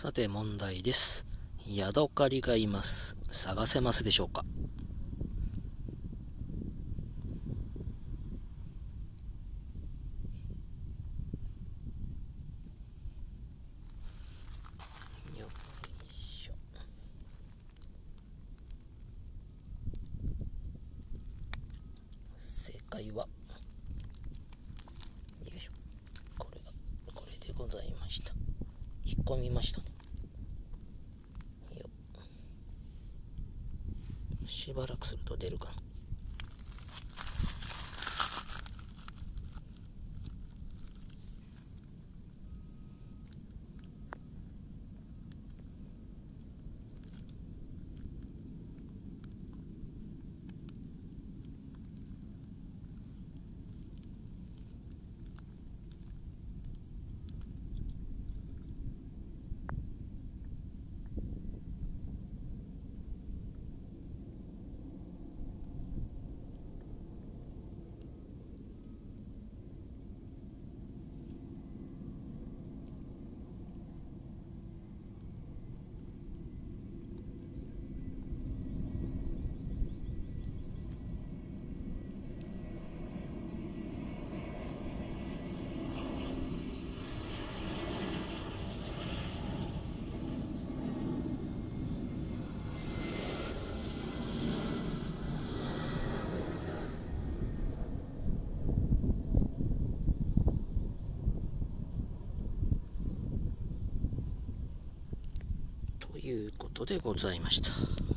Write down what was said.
さて問題です。ヤドカリがいます。探せますでしょうか？よいしょ。正解は、よいしょ。これでございました。引っ込みましたね。しばらくすると出るかな。ということでございました。